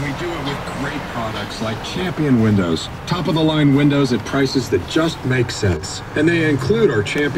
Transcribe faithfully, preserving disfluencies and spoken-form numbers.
we do it with great products like Champion Windows. Top-of-the-line windows at prices that just make sense. And they include our Champion